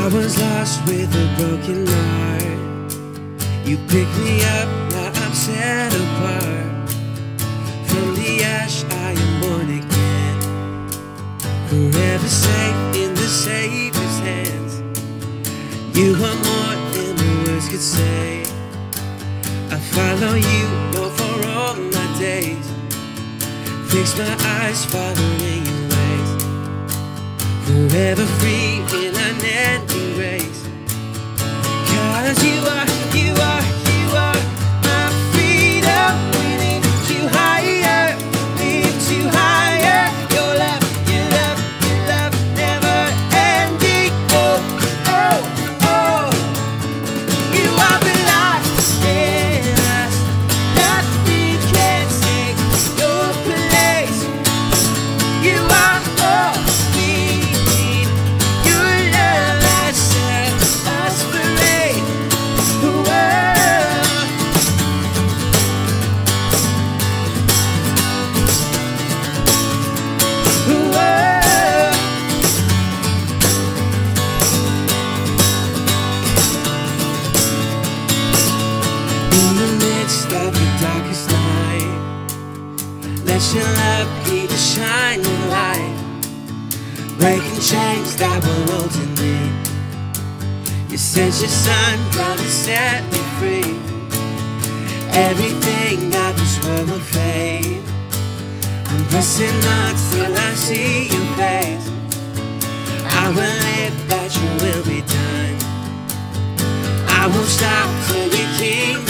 I was lost with a broken heart. You picked me up, now I'm set apart. From the ash I am born again, forever safe in the Savior's hands. You are more than the words could say. I follow you, Lord, for all my days. Fix my eyes following your ways, forever free in unending grace. 'Cause you are my freedom. We lift you higher, lift you higher. Your love, never ending. Oh, oh, oh. You are the last in us. Nothing can take your place. You are all we need. Your love has set us free. Of the darkest night, let your love be the shining light, breaking chains that were holding me. You sent your son down to set me free. Everything that was will fade. I'm pressing on till I see your face. I will live that your will be done. I won't stop till your kingdom